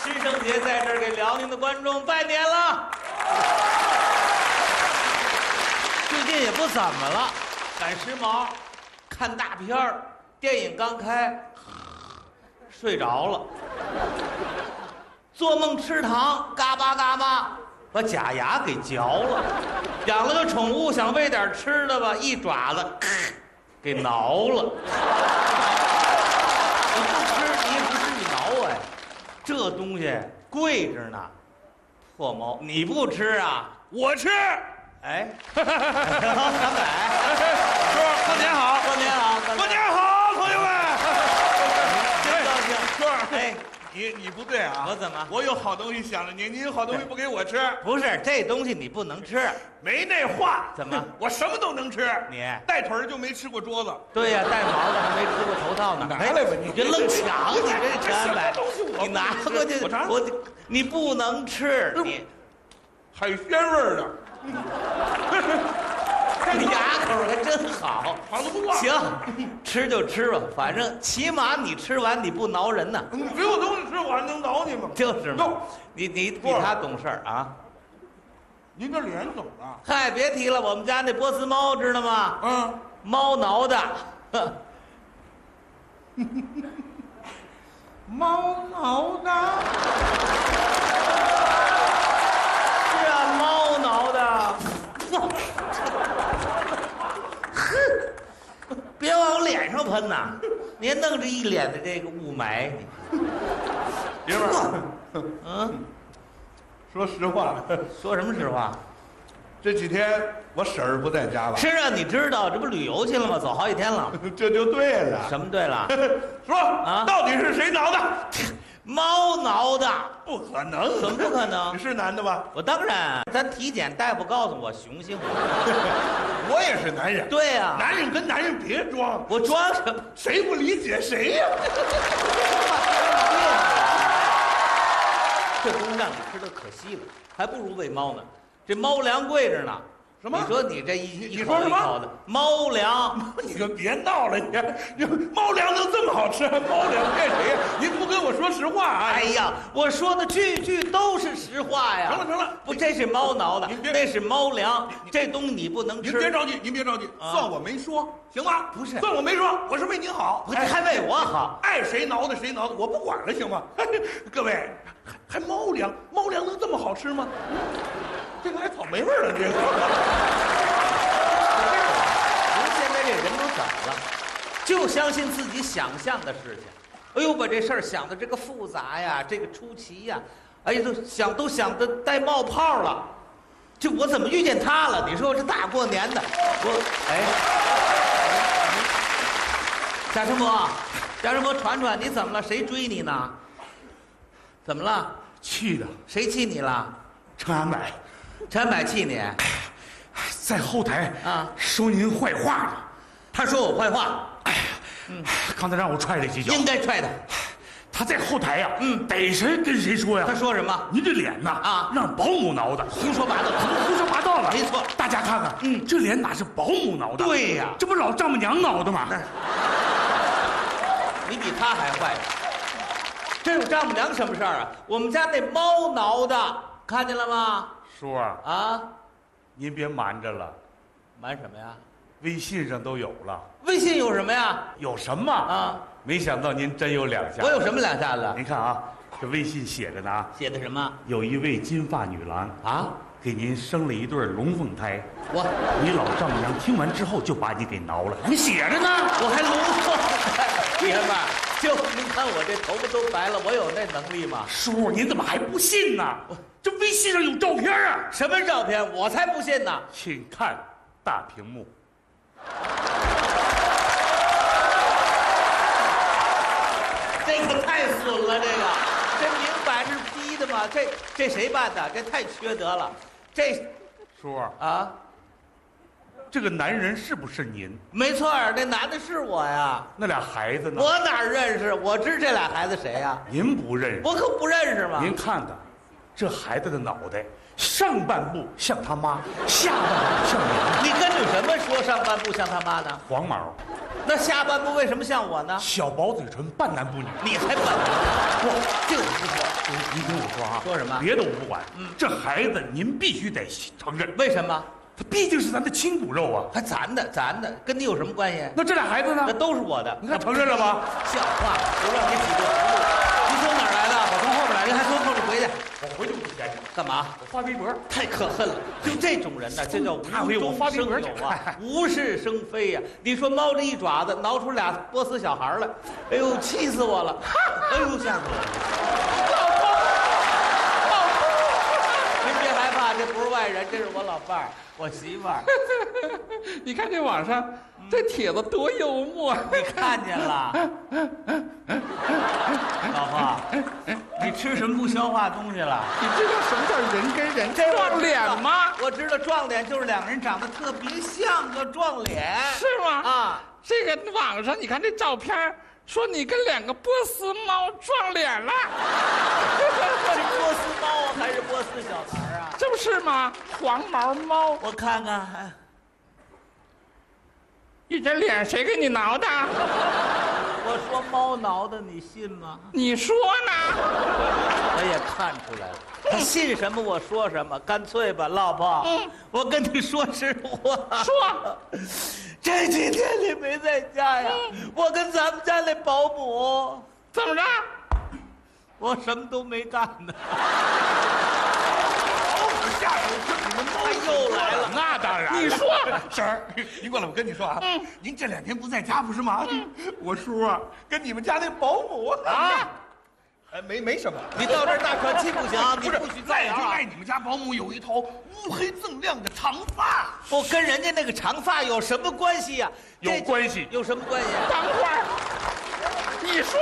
师生节在这儿给辽宁的观众拜年了。最近也不怎么了，赶时髦，看大片儿，电影刚开，睡着了。做梦吃糖，嘎巴嘎巴，把假牙给嚼了。养了个宠物，想喂点吃的吧，一爪子，给挠了。你不吃，你也不至于挠我呀。这东西贵着呢，破猫，你不吃啊？ 我吃。 哎，300。 叔，过年好！ 过年好！ 过年好，朋友们！ 真高兴。 叔， 哎， 你不对啊！ 我怎么？ 我有好东西想着您，您有好东西不给我吃。 不是，这东西你不能吃。 没那话。 怎么？ 我什么都能吃。 你带腿儿就没吃过桌子。 对呀，带毛的还没吃过头套呢。 拿来吧，你别愣抢，你这全买。 东西我你拿过去，你不能吃，你海鲜味儿的。 你牙口还真好， 好的不错。 行，吃就吃吧，反正起码你吃完你不挠人呢。 你给我东西吃，我还能挠你吗？ 就是嘛，你比他懂事儿啊。 您这脸怎么了？ 嗨，别提了，我们家那波斯猫知道吗？ 嗯， 猫挠的。 猫挠的。 是啊，猫挠的。哼，别往我脸上喷呐！你还弄着一脸的这个雾霾， 爷们儿，说实话， 说什么实话？ 这几天我婶儿不在家了。 是啊，你知道这不旅游去了吗？走好几天了。 这就对了。 什么对了？ 说啊，到底是谁挠的？ 猫挠的。 不可能！ 怎么不可能？ 你是男的吧？ 我当然，咱体检大夫告诉我雄性。 我也是男人。 对呀， 男人跟男人别装。 我装什么？ 谁不理解谁呀？ 这东西让你吃的可惜了，还不如喂猫呢。这猫粮贵着呢。 什么？ 你说你这一说什么？ 猫粮， 你可别闹了！你猫粮能这么好吃？猫粮骗谁呀？您不跟我说实话啊！ 哎呀，我说的句句都是实话呀！ 成了， 不，这是猫挠的，那是猫粮，这东西你不能吃。 您别着急，您别着急，算我没说，行吗？ 不是， 算我没说，我是为您好， 还为我好， 爱谁挠的谁挠的，我不管了，行吗？各位，还猫粮，猫粮能这么好吃吗？这个还草莓味儿了，这个。 您现在这人都怎么了？就相信自己想象的事情。哎呦，把这事儿想的这个复杂呀，这个出奇呀，哎呀，都想的带冒泡了。就我怎么遇见他了？你说这大过年的，贾成博，贾成博，传传你怎么了？谁追你呢？怎么了？ 气的。 谁气你了？ 陈安柏。 陈安柏气你？ 在后台啊说您坏话呢。 他说我坏话。 哎呀，刚才让我踹了几脚。 应该踹他。 他在后台呀，逮谁跟谁说呀？ 他说什么？ 您这脸呐， 啊， 让保姆挠的， 胡说八道， 胡说八道了。 没错， 大家看看，这脸哪是保姆挠的？ 对呀， 这不老丈母娘挠的吗？ 你比他还坏。这有丈母娘什么事儿啊？我们家那猫挠的，看见了吗？ 叔啊， 啊， 您别瞒着了。 瞒什么呀？ 微信上都有了。 微信有什么呀？ 有什么啊？ 没想到您真有两下。 我有什么两下子？ 您看啊，这微信写着呢。 写的什么？ 有一位金发女郎啊， 给您生了一对龙凤胎。 你老丈母娘听完之后就把你给挠了。你写着呢， 我还龙凤胎。爷们儿，就您看我这头发都白了，我有那能力吗？ 叔，您怎么还不信呢？这微信上有照片啊！ 什么照片？我才不信呢！ 请看大屏幕。 这个太损了，这明摆着逼的嘛！这谁办的？这太缺德了！这， 叔啊， 这个男人是不是您？ 没错，那男的是我呀。 那俩孩子呢？ 我哪认识？我知这俩孩子谁呀？ 您不认识？ 我可不认识嘛。 您看看，这孩子的脑袋，上半部像他妈，下半部像娘。 你跟着什么说上半部像他妈呢？ 黄毛。 那下半部为什么像我呢？ 小薄嘴唇，半男不女。 你才笨呢！我就是不说。 您听我说啊， 说什么？ 别的我不管，这孩子您必须得承认。 为什么？ 他毕竟是咱的亲骨肉啊。 还咱的，跟你有什么关系？ 那这俩孩子呢？ 那都是我的。 你看承认了吧？ 像话！我让你几个葫芦。你从哪儿来的？我从后边来。你还从后边回去？ 我回去不钱去。 干嘛？ 我发微博。 太可恨了！就这种人呢，这叫无中生有啊，无事生非呀。你说猫这一爪子挠出俩波斯小孩来，哎呦，气死我了！哎呦，吓死我了！老公，您别害怕，这不是外人，这是我老伴儿，我媳妇儿。 你看这网上这帖子多幽默， 你看见了？老婆，你吃什么不消化东西了？ 你知道什么叫人跟人撞脸吗？ 我知道撞脸就是两个人长得特别像，叫撞脸， 是吗？ 啊， 这个网上你看这照片，说你跟两个波斯猫撞脸了， 是波斯猫啊，还是波斯小孩啊？ 这不是吗？黄毛猫， 我看看， 你这脸谁给你挠的？ 我说猫挠的，你信吗？ 你说呢？ 我也看出来了，他信什么我说什么，干脆吧，老婆，我跟你说实话， 说， 这几天你没在家呀，我跟咱们家那保姆怎么着？ 我什么都没干呢。 下手是你们他又来了， 那当然。 你说， 婶儿，您过来，我跟你说啊，您这2天不在家不是吗？我叔啊，跟你们家那保姆啊，没什么。 你到这儿大喘气不行，你不许再就造谣啊！ 赖你们家保姆有一头乌黑锃亮的长发。 不跟人家那个长发有什么关系呀？ 有关系。 有什么关系？ 等会儿，你说，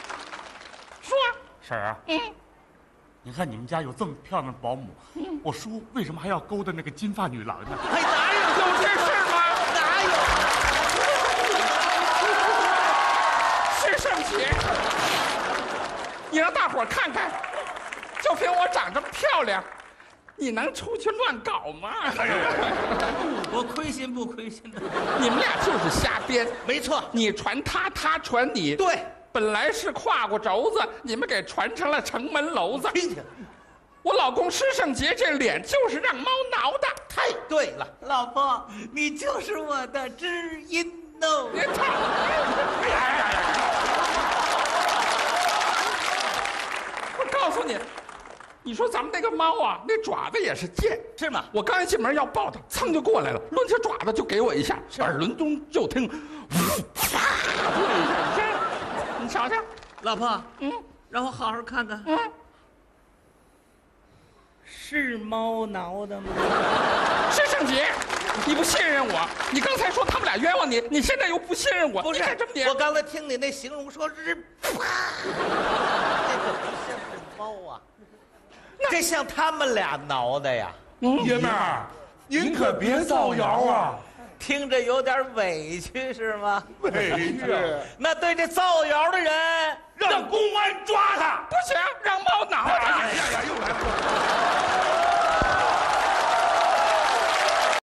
婶儿啊，你看你们家有这么漂亮的保姆，我叔为什么还要勾搭那个金发女郎呢？ 还哪有有这事儿吗？ 哪有？ 是圣杰，你让大伙儿看看，就凭我长这么漂亮，你能出去乱搞吗？ 我亏心不亏心的？ 你们俩就是瞎编， 没错， 你传他，他传你。 对， 本来是胯骨轴子，你们给传成了城门楼子。 听听， 我老公施圣杰这脸就是让猫挠的。 太对了，老婆，你就是我的知音哦。 别吵！我告诉你，你说咱们那个猫啊，那爪子也是贱， 是吗？ 我刚一进门要抱它，噌就过来了，抡起爪子就给我一下，耳轮中就听，啪就一下，你瞧瞧， 老婆，让我好好看看，是猫挠的吗？ 施圣杰，你不信任我，你刚才说他们俩冤枉你，你现在又不信任我， 不是你看这么点我刚才听你那形容说是，啪，这可不像是猫啊，这像他们俩挠的呀， 爷们儿，您可别造谣啊！ 听着有点委屈是吗？ 委屈， 那对这造谣的人， 让公安抓他。 不行，让猫挠他。 哎呀，又来了。